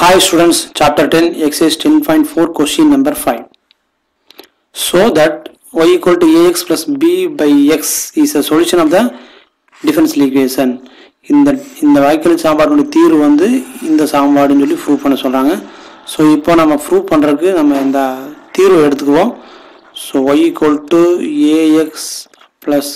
Hi students, chapter 10, exercise 10.4, question number 5. So that y equal to ax plus b by x is a solution of the differential equation. இந்த வாய்க்கால் சாம்பாடுடைய தீர்வு வந்து இந்த சாம்பாடுன்னு சொல்லி prove பண்ண சொல்றாங்க. ஸோ இப்போ நம்ம ப்ரூவ் பண்ணுறதுக்கு நம்ம இந்த தீர்வை எடுத்துக்குவோம். So y equal to ax plus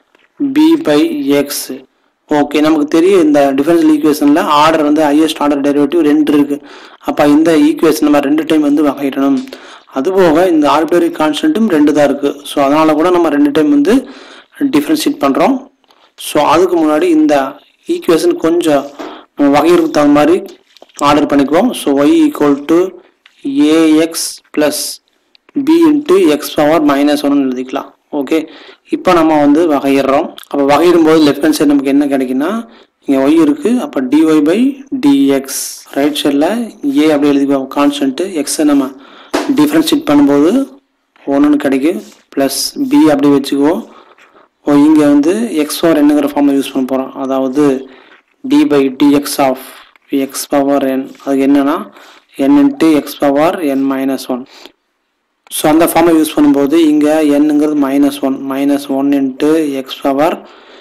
b by x. Okay, நமக்கு தெரியும் இந்த டிஃபரன்ஷியல் ஈக்குவேஷனில் ஆர்டர் வந்து ஹையஸ்ட் ஆர்டர் டெரிவேட்டிவ் 2 இருக்குது. அப்போ இந்த ஈக்குவேஷன் நம்ம 2 டைம் வந்து வகையிடணும். அதுபோக இந்த ஆர்பிட்டரி கான்ஸ்டன்ட்டும் 2 தான் இருக்குது. ஸோ அதனால் கூட நம்ம 2 டைம் வந்து டிஃபரன்ஷியேட் பண்ணுறோம். ஸோ அதுக்கு முன்னாடி இந்த ஈக்குவேஷன் கொஞ்சம் நம்ம வகையிற்கு தகுந்த மாதிரி ஆர்டர் பண்ணிக்குவோம். So y equal to a x plus b into x power -1 எழுதிக்கலாம். ஓகே, இப்போ நம்ம வந்து வகையிடுறோம். அப்போ வகையிடும் போது லெஃப்ட் ஹேண்ட் சைடு நமக்கு என்ன கிடைக்குன்னா, இங்கே y இருக்குது. அப்போ dy பை டிஎக்ஸ். ரைட் சைடில் ஏ அப்படி எழுதிக்குவோம் கான்ஸ்டன்ட்டு. எக்ஸை நம்ம டிஃப்ரென்ஷியேட் பண்ணும்போது 1 கிடைக்கும். ப்ளஸ் பி அப்படி வச்சுக்குவோம். இங்கே வந்து எக்ஸ் பவர் என்னங்கிற ஃபார்மை யூஸ் பண்ண போகிறோம். அதாவது d by d x of x power n. அதுக்கு என்னென்னா n into x power n-1. So அந்த ஃபார்மை யூஸ் பண்ணும்போது இங்கே என்னங்கிறது -1 இன்ட்டு எக்ஸ் பவர்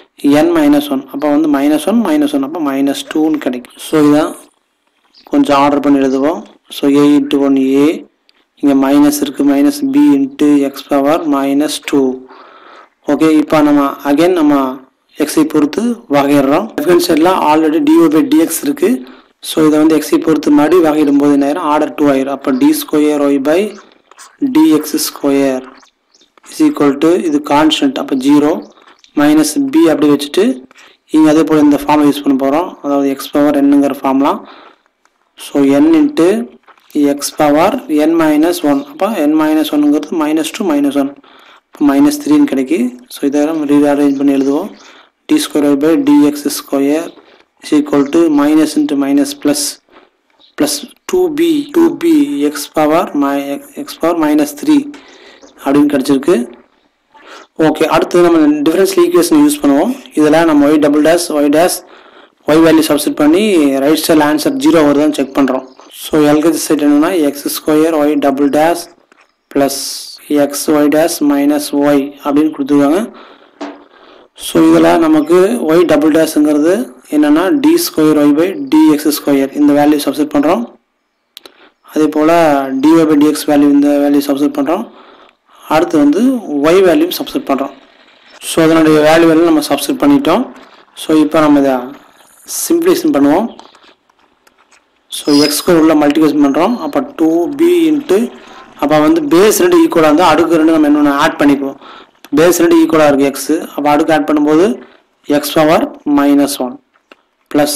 n-1. அப்போ வந்து -1 அப்போ -2ன்னு கிடைக்கும். ஸோ இதான் கொஞ்சம் ஆர்டர் பண்ணி எழுதுவோம். ஸோ a இன்ட்டு 1 a, இங்கே மைனஸ் இருக்குது, minus b into x power -2. Okay, இப்போ நம்ம அகைன் நம்ம எக்ஸை பொறுத்து வகையிடுறோம். லெஃப்ட் ஹேண்ட் சைடில் ஆல்ரெடி dy பை டிஎக்ஸ் இருக்குது. ஸோ இதை வந்து எக்ஸை பொறுத்து மாதிரி வகையிடும் போது என்ன ஆயிரும், ஆர்டர் 2 ஆயிரும். அப்போ d square y by dx square is equal to, இது கான்ஸ்டன்ட், அப்போ 0 மைனஸ் பி அப்படி வச்சுட்டு இங்கே அதே போல் இந்த ஃபார்மை யூஸ் பண்ண போகிறோம். அதாவது எக்ஸ் பவர் என்னங்கிற ஃபார்ம்லாம். So n into x power n-1. அப்போ n-1ங்கிறது -2 -1, இப்போ -3ன்னு கிடைக்கி. ஸோ இதை நம்ம ரீஅரேஞ்ச் பண்ணி எழுதுவோம். D square y by d x square is equal to minus into minus plus 2b x power -3 அப்படின்னு கிடச்சிருக்கு. ஓகே, அடுத்து நம்ம டிஃபரன்ஷியல் ஈக்குவேஷன் யூஸ் பண்ணுவோம். இதில் நம்ம y வேல்யூ சப்ஸ்டிட் பண்ணி ரைட் சைடில் ஆன்சர் 0 வருதான்னு செக் பண்ணுறோம். ஸோ எல்கேஜி சைட் என்னென்னா x square y double dash plus x y dash minus y அப்படின்னு கொடுத்துருக்காங்க. ஸோ இதில் நமக்கு ஒய் டபுள் டேஷுங்கிறது என்னென்னா d square y by d x square, இந்த வேல்யூ சப்ஸ்டிட் பண்ணுறோம். அதே போல் dy பை டிஎக்ஸ் வேல்யூ, இந்த வேல்யூ சப்ஸ்டிட் பண்ணுறோம். அடுத்து வந்து ஒய் வேல்யூ சப்ஸ்டிட் பண்ணுறோம். ஸோ அதனுடைய வேல்யூ நம்ம சப்ஸ்டிட் பண்ணிட்டோம். ஸோ இப்போ நம்ம இதை சிம்பிளிஃபிகேஷன் பண்ணுவோம். ஸோ எக்ஸ் ஸ்கொயர் உள்ள மல்டிபிகேஷன் பண்ணுறோம். அப்போ 2b இன்ட்டு, அப்போ வந்து பேஸ் 2 ஈக்குவலாக இருந்தால் அடுக்கு 2 நம்ம என்னென்ன ஆட் பண்ணிக்குவோம். பேஸ் 2 ஈக்குவலாக இருக்குது எக்ஸு. அப்போ அடுக்கு ஆட் பண்ணும்போது x power -1 plus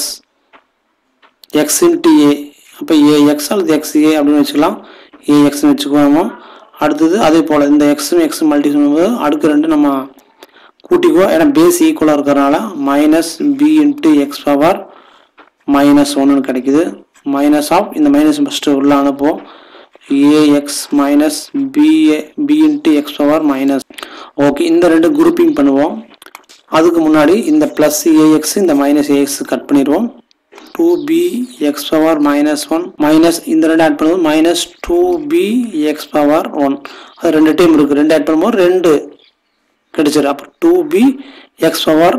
x into a. அப்போ ஏஎக்ஸ் அல்லது எக்ஸ் ஏ அப்படின்னு வச்சுக்கலாம். ஏஎக்ஸ்ன்னு வச்சுக்குவோம். அடுத்தது அதே போல் இந்த எக்ஸும் மல்டிபிகேஷன் பண்ணும்போது அடுக்கு 2 நம்ம கூட்டிக்குவோம். ஏன்னா பேஸ் ஈக்குவலாக இருக்கிறதுனால minus b into x power -1ன்னு கிடைக்குது. மைனஸ் ஆஃப் இந்த மைனஸ் ஃபஸ்ட்டு உள்ள அனுப்புவோம். A x minus b into x power minus. Okay, இந்த 2 குரூப்பிங் பண்ணுவோம். அதுக்கு முன்னாடி இந்த ப்ளஸ் ஏஎக்ஸ் இந்த மைனஸ் ஏஎக்ஸ் கட் பண்ணிடுவோம். 2b எக்ஸ் பவர் -1 மைனஸ் இந்த 2 ஆட் பண்ணுவோம். Minus 2b x power 1. அது 2 டைம் இருக்குது. 2 ஆட் பண்ணும்போது 2 கிடைச்சிடும். அப்போ 2b எக்ஸ் பவர்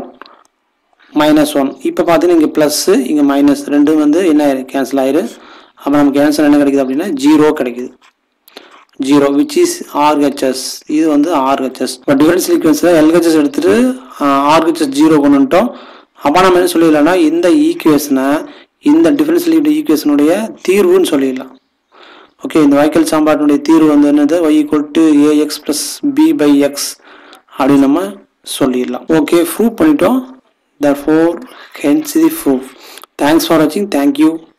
-1. இப்போ பார்த்தீங்கன்னா இங்கே ப்ளஸ்ஸு இங்கே மைனஸ் 2 வந்து என்ன ஆயிரும், கேன்சல் ஆயிரு. அப்போ நமக்கு ஆன்சர் என்ன கிடைக்குது அப்படின்னா 0 கிடைக்குது. 0 விச் இஸ் RHS. இது வந்து RHS. இப்போ டிஃபரன்ஷியல் ஈக்குவேஷனில் LHS எடுத்துகிட்டு RHS 0 கொண்டு வந்துட்டோம். அப்போ நம்ம என்ன சொல்லிடலாம்னா இந்த ஈக்குவேஷனை இந்த டிஃபரன்ஷியல் ஈக்குவேஷனுடைய தீர்வுன்னு சொல்லிடலாம். ஓகே, இந்த வாய்க்கால் சாம்பாட்டினுடைய தீர்வு வந்து என்னது, y equal to a x plus b by x அப்படின்னு நம்ம சொல்லிடலாம். ஓகே, ப்ரூவ் பண்ணிட்டோம். therefore hence the proof. Thanks for watching. Thank you.